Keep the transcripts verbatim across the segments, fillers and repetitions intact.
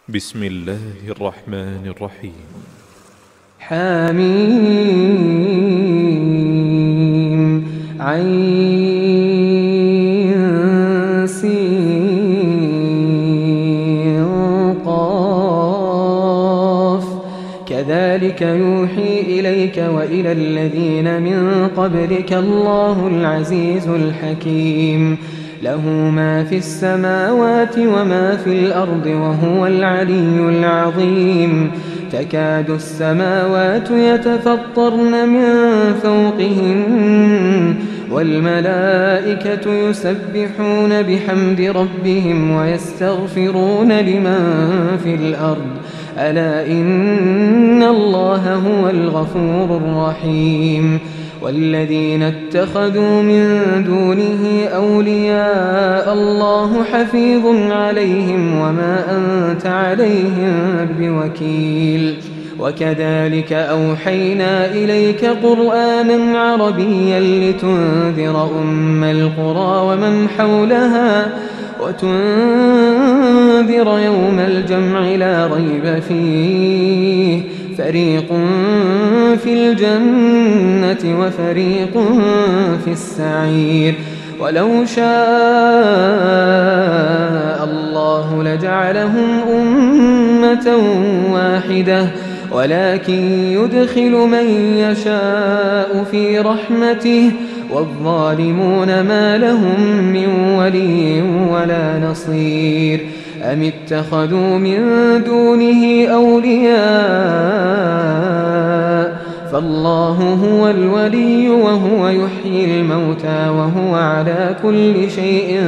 بسم الله الرحمن الرحيم. حميم عين سين قاف كذلك يوحي إليك وإلى الذين من قبلك الله العزيز الحكيم له ما في السماوات وما في الأرض وهو العلي العظيم. تكاد السماوات يتفطرن من فوقهن والملائكة يسبحون بحمد ربهم ويستغفرون لمن في الأرض ألا إن الله هو الغفور الرحيم. والذين اتخذوا من دونه أولياء الله حفيظ عليهم وما أنت عليهم بوكيل. وكذلك أوحينا إليك قرآنا عربيا لتنذر أم القرى ومن حولها وتنذر يوم الجمع لا ريب فيه فريق في الجنة وفريق في السعير. ولو شاء الله لجعلهم أمة واحدة ولكن يدخل من يشاء في رحمته والظالمون ما لهم من ولي ولا نصير. أم اتخذوا من دونه أولياء فالله هو الولي وهو يحيي الموتى وهو على كل شيء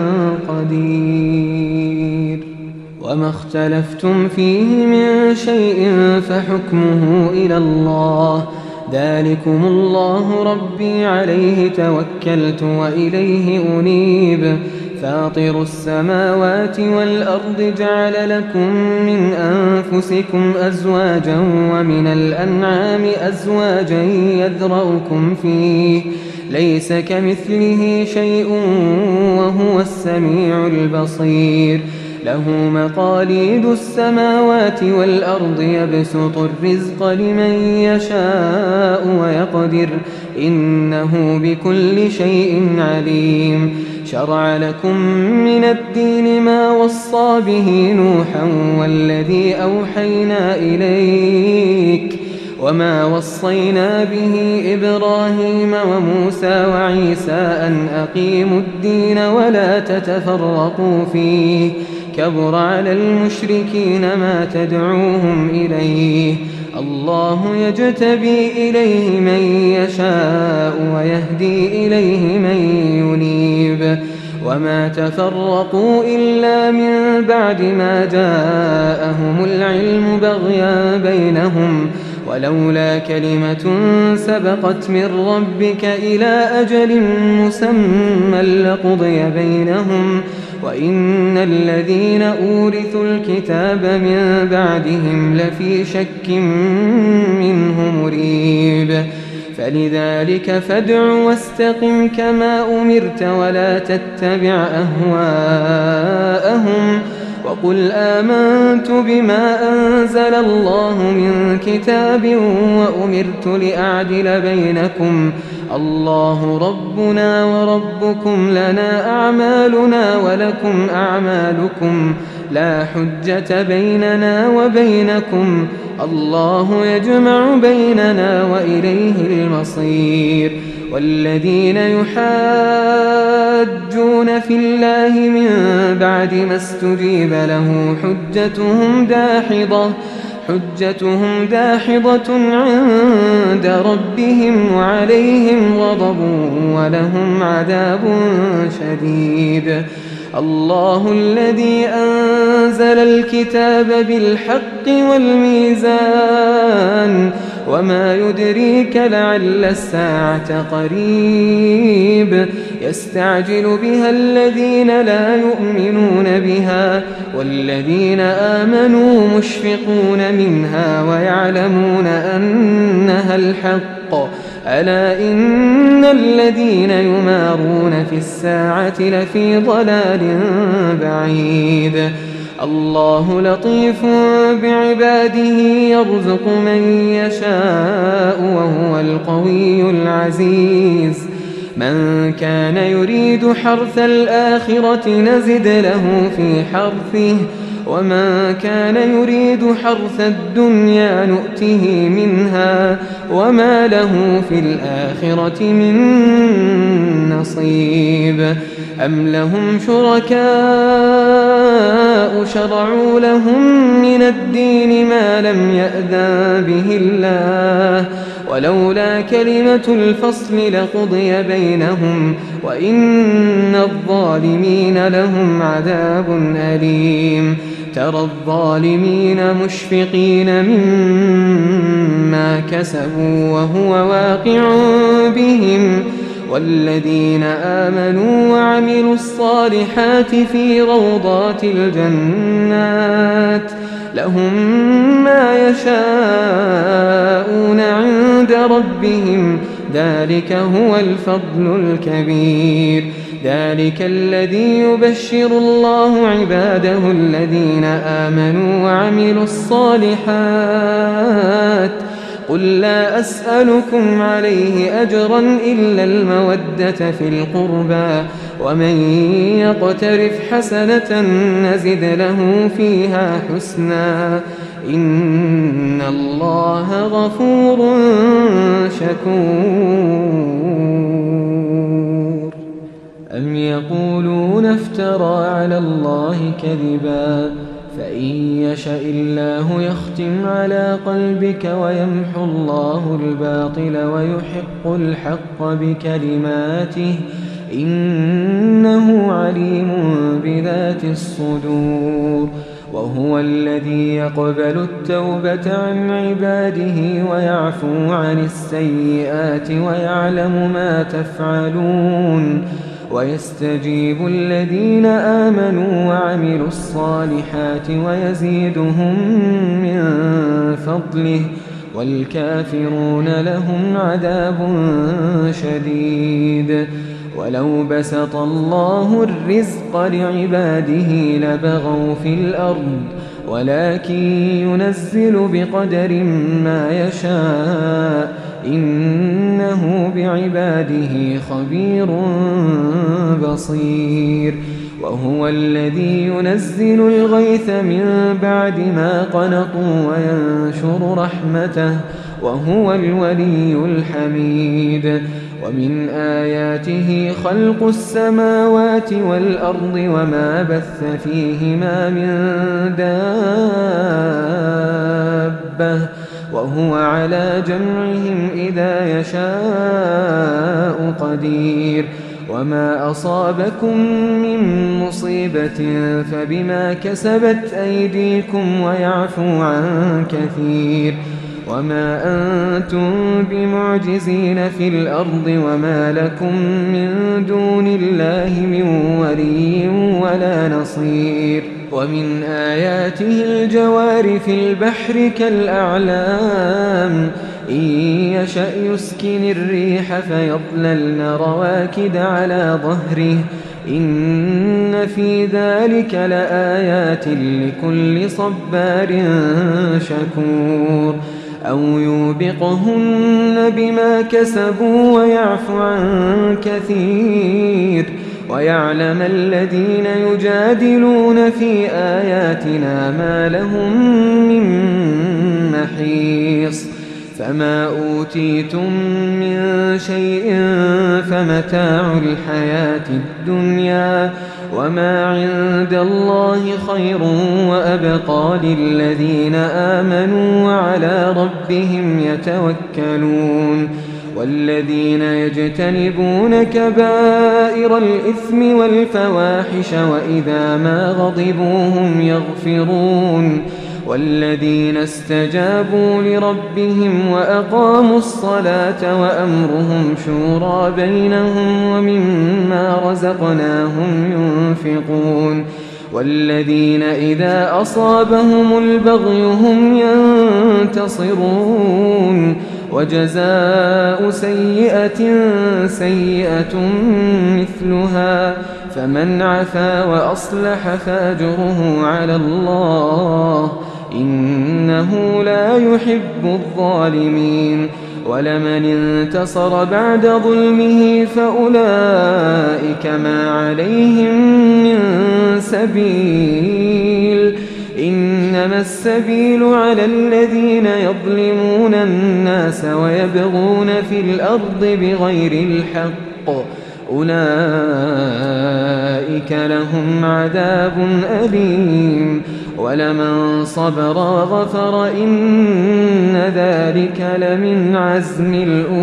قدير. وما اختلفتم فيه من شيء فحكمه إلى الله ذلكم الله ربي عليه توكلت وإليه أنيب. فاطر السماوات والأرض جعل لكم من أنفسكم أزواجا ومن الأنعام أزواجا يذرأكم فيه ليس كمثله شيء وهو السميع البصير. له مقاليد السماوات والأرض يبسط الرزق لمن يشاء ويقدر إنه بكل شيء عليم. شرع لكم من الدين ما وصى به نوحا والذي أوحينا إليك وما وصينا به إبراهيم وموسى وعيسى أن أقيموا الدين ولا تتفرقوا فيه كبر على المشركين ما تدعوهم إليه. الله يجتبي إليه من يشاء ويهدي إليه من ينيب. وما تفرقوا إلا من بعد ما جاءهم العلم بغيا بينهم ولولا كلمة سبقت من ربك إلى أجل مسمى لقضي بينهم وإن الذين أورثوا الكتاب من بعدهم لفي شك منه مريب. فلذلك فادع واستقم كما أمرت ولا تتبع أهواءهم وقل آمنت بما أنزل الله من كتاب وأمرت لأعدل بينكم الله ربنا وربكم لنا أعمالنا ولكم أعمالكم لا حجة بيننا وبينكم الله يجمع بيننا وإليه المصير. والذين يحاجون في الله من بعد ما استجيب له حجتهم داحضة حجتهم داحضة عند ربهم وعليهم غضب ولهم عذاب شديد. الله الذي أنزل الكتاب بالحق والميزان وما يدريك لعل الساعة قريب. يستعجل بها الذين لا يؤمنون بها والذين آمنوا مشفقون منها ويعلمون أنها الحق ألا إن الذين يمارون في الساعة لفي ضلال بعيد. الله لطيف بعباده يرزق من يشاء وهو القوي العزيز من كان يريد حرث الآخرة نزد له في حرثه ومن كان يريد حرث الدنيا نؤته منها وما له في الآخرة من نصيب أم لهم شركاء شرعوا لهم من الدين ما لم يأذن به الله ولولا كلمة الفصل لقضي بينهم وإن الظالمين لهم عذاب أليم ترى الظالمين مشفقين مما كسبوا وهو واقع بهم والذين آمنوا وعملوا الصالحات في روضات الجنات لهم ما يشاءون عند ربهم ذلك هو الفضل الكبير ذلك الذي يبشر الله عباده الذين آمنوا وعملوا الصالحات قل لا أسألكم عليه أجرا إلا المودة في القربى ومن يقترف حسنة نزد له فيها حسنا إن الله غفور شكور أم يقولون افترى على الله كذبا فإن يشأ الله يختم على قلبك ويمحو الله الباطل ويحق الحق بكلماته إنه عليم بذات الصدور وهو الذي يقبل التوبة عن عباده ويعفو عن السيئات ويعلم ما تفعلون ويستجيب الذين آمنوا وعملوا الصالحات ويزيدهم من فضله والكافرون لهم عذاب شديد ولو بسط الله الرزق لعباده لبغوا في الأرض ولكن ينزل بقدر ما يشاء إنه بعباده خبير بصير وهو الذي ينزل الغيث من بعد ما قنطوا وينشر رحمته وهو الولي الحميد ومن آياته خلق السماوات والأرض وما بث فيهما من دابة وهو على جمعهم إذا يشاء قدير وما أصابكم من مصيبة فبما كسبت أيديكم ويعفو عن كثير وما أنتم بمعجزين في الأرض وما لكم من دون الله من ولي ولا نصير ومن آياته الجوار في البحر كالأعلام إن يشأ يسكن الريح فيظللن رواكد على ظهره إن في ذلك لآيات لكل صبار شكور أو يوبقهن بما كسبوا ويعفو عن كثير ويعلم الذين يجادلون في آياتنا ما لهم من محيص فما أوتيتم من شيء فمتاع الحياة الدنيا وما عند الله خير وأبقى للذين آمنوا وعلى ربهم يتوكلون والذين يجتنبون كبائر الإثم والفواحش وإذا ما غضبوا هم يغفرون والذين استجابوا لربهم وأقاموا الصلاة وأمرهم شورى بينهم ومما رزقناهم ينفقون والذين إذا أصابهم البغي هم ينتصرون وجزاء سيئة سيئة مثلها فمن عفا وأصلح فأجره على الله إنه لا يحب الظالمين ولمن انتصر بعد ظلمه فأولئك ما عليهم من سبيل إنما السبيل على الذين يظلمون الناس ويبغون في الأرض بغير الحق أولئك لهم عذاب أليم ولمن صبر وغفر إن ذلك لمن عزم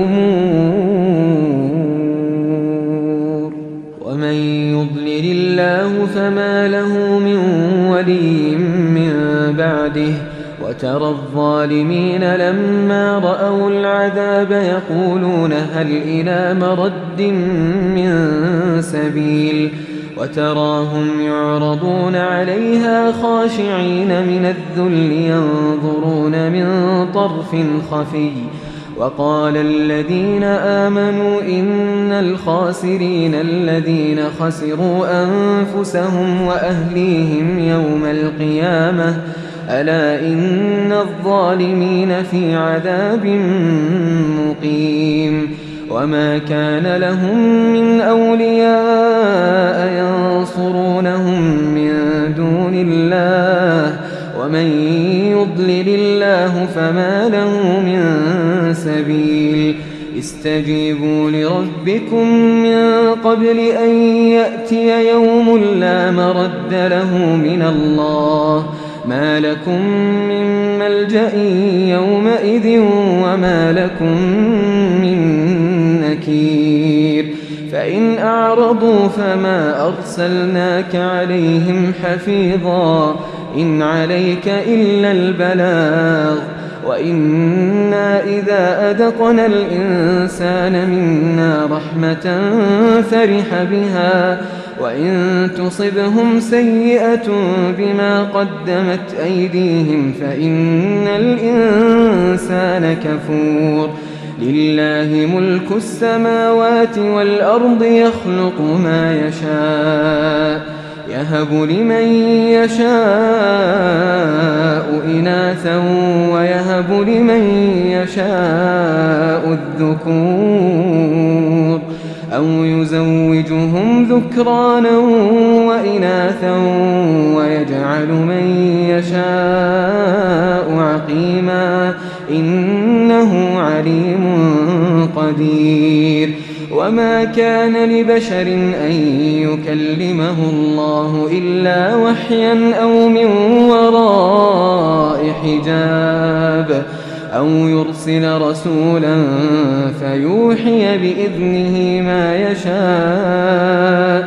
الأمور ومن يضلل الله فما له من ولي من بعده وترى الظالمين لما رأوا العذاب يقولون هل إلى مرد من سبيل وتراهم يعرضون عليها خاشعين من الذل ينظرون من طرف خفي وقال الذين آمنوا إن الخاسرين الذين خسروا أنفسهم وأهليهم يوم القيامة ألا إن الظالمين في عذاب مقيم وما كان لهم من أولياء ينصرونهم من دون الله ومن يضلل الله فما له من سبيل استجيبوا لربكم من قبل أن يأتي يوم لا مرد له من الله ما لكم من ملجأ يومئذ وما لكم من نكير فإن أعرضوا فما أرسلناك عليهم حفيظا إن عليك إلا البلاغ وإنا إذا أذقنا الإنسان منا رحمة فرح بها وإن تصبهم سيئة بما قدمت أيديهم فإن الإنسان كفور لله ملك السماوات والأرض يخلق ما يشاء يهب لمن يشاء إناثا ويهب لمن يشاء الذكور أو يزوجهم ذكرانا وإناثا ويجعل من يشاء عقيما إنه عليم قدير وما كان لبشر أن يكلمه الله إلا وحيا أو من وراء حجاب أو يرسل رسولا فيوحي بإذنه ما يشاء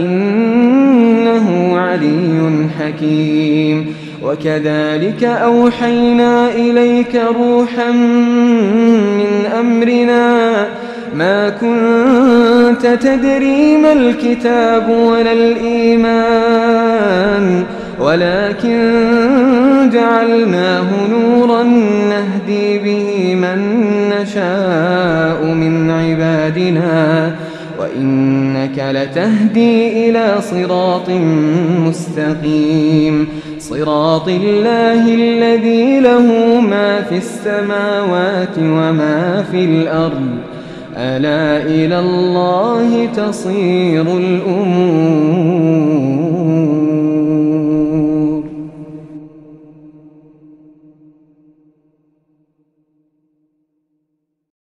إنه علي حكيم وكذلك أوحينا إليك روحا من أمرنا ما كنت تدري ما الكتاب ولا الإيمان ولكن جعلناه نورا نهدي به من نشاء من عبادنا وإنك لتهدي إلى صراط مستقيم صراط الله الذي له ما في السماوات وما في الأرض ألا إلى الله تصير الأمور